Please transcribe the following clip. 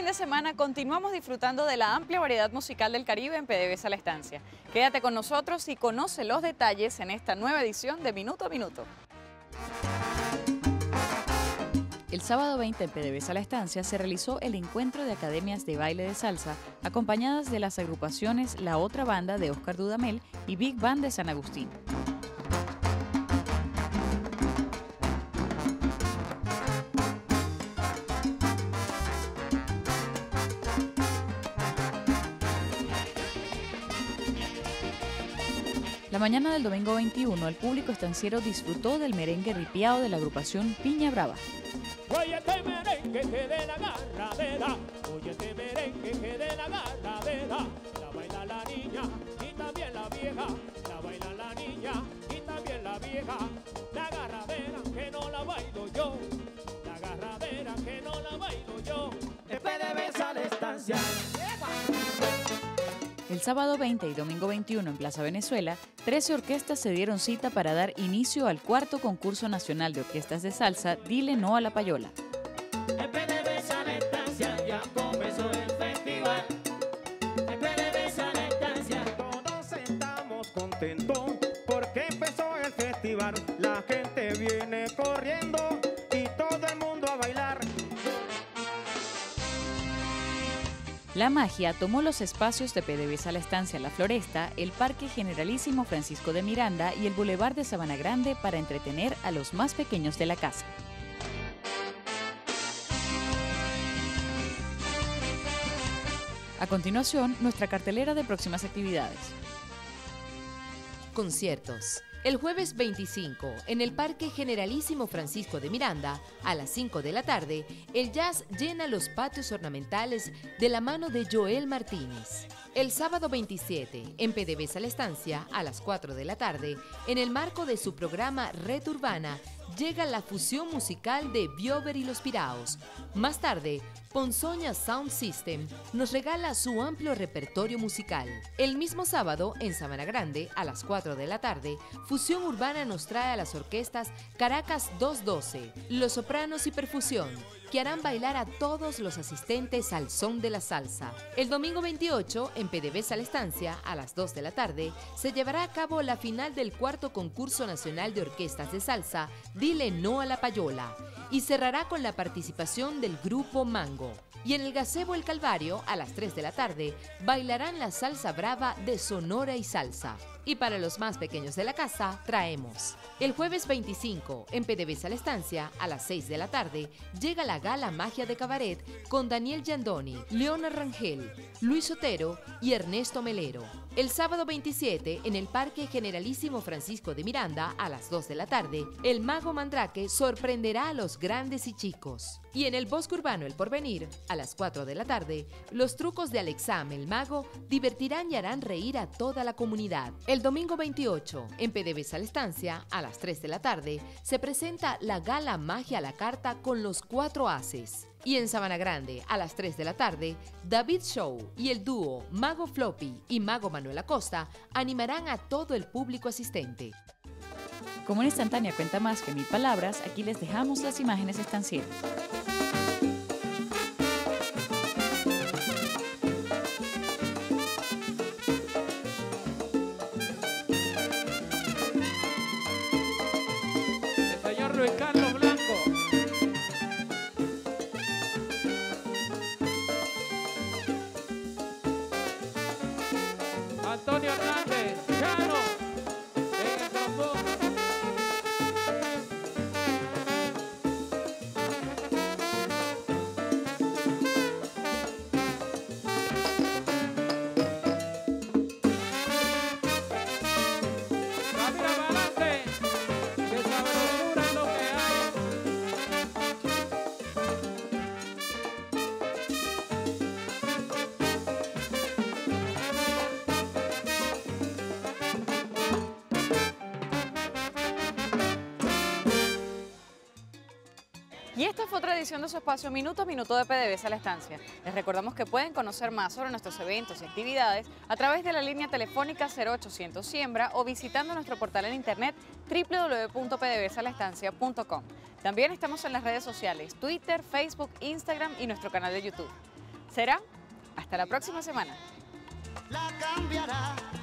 de semana continuamos disfrutando de la amplia variedad musical del Caribe en PDVSA La Estancia. Quédate con nosotros y conoce los detalles en esta nueva edición de Minuto a Minuto. El sábado 20 en PDVSA La Estancia se realizó el encuentro de academias de baile de salsa, acompañadas de las agrupaciones La Otra Banda de Oscar Dudamel y Big Band de San Agustín. La mañana del domingo 21, el público estanciero disfrutó del merengue ripiado de la agrupación Piña Brava. Óyete merengue que de la agarradera, óyete merengue que de la agarradera, la baila la niña y también la vieja, la baila la niña y también la vieja, la agarradera que no la bailo yo, la agarradera que no la bailo yo, de PDVSA La Estancia. El sábado 20 y domingo 21 en Plaza Venezuela, 13 orquestas se dieron cita para dar inicio al cuarto concurso nacional de orquestas de salsa Dile No a la Payola. En PDVSA La Estancia ya comenzó el festival. En PDVSA La Estancia todos estamos contentos porque empezó el festival. La gente viene corriendo y todo el mundo a bailar. La magia tomó los espacios de PDVSA La Estancia La Floresta, el Parque Generalísimo Francisco de Miranda y el Boulevard de Sabana Grande para entretener a los más pequeños de la casa. A continuación, nuestra cartelera de próximas actividades. Conciertos. El jueves 25, en el Parque Generalísimo Francisco de Miranda, a las 5 de la tarde, el jazz llena los patios ornamentales de la mano de Joel Martínez. El sábado 27, en PDVSA La Estancia, a las 4 de la tarde, en el marco de su programa Red Urbana, llega la fusión musical de Biober y Los Piraos. Más tarde, Ponzoña Sound System nos regala su amplio repertorio musical. El mismo sábado, en Sabana Grande, a las 4 de la tarde, Fusión Urbana nos trae a las orquestas Caracas 212, Los Sopranos y Perfusión, que harán bailar a todos los asistentes al son de la salsa. El domingo 28, en PDVSA La Estancia, a las 2 de la tarde, se llevará a cabo la final del cuarto concurso nacional de orquestas de salsa, Dile No a la Payola, y cerrará con la participación del grupo Mango. Y en el Gazebo El Calvario, a las 3 de la tarde, bailarán la salsa brava de Sonora y Salsa. Y para los más pequeños de la casa, traemos. El jueves 25, en PDVSA La Estancia, a las 6 de la tarde, llega la Gala Magia de Cabaret con Daniel Giandoni, Leona Rangel, Luis Otero y Ernesto Melero. El sábado 27, en el Parque Generalísimo Francisco de Miranda, a las 2 de la tarde, el Mago Mandrake sorprenderá a los grandes y chicos. Y en el Bosque Urbano El Porvenir, a las 4 de la tarde, los trucos de Alexam el Mago divertirán y harán reír a toda la comunidad. El domingo 28, en PDVSA La Estancia, a las 3 de la tarde, se presenta la Gala Magia a la Carta con los 4 Ases. Y en Sabana Grande, a las 3 de la tarde, David Show y el dúo Mago Floppy y Mago Manuel Acosta animarán a todo el público asistente. Como una instantánea cuenta más que 1000 palabras, aquí les dejamos las imágenes estancieras. Señor Luis Carlos Blanco. Antonio Hernández, Chano, en el trombón. Camina para adelante, que sabrosura es lo que hay. Y esta fue otra edición de su espacio Minuto a Minuto de PDVSA La Estancia. Les recordamos que pueden conocer más sobre nuestros eventos y actividades a través de la línea telefónica 0800 Siembra o visitando nuestro portal en internet www.pdvsalaestancia.com. También estamos en las redes sociales, Twitter, Facebook, Instagram y nuestro canal de YouTube. Será hasta la próxima semana. La cambiará.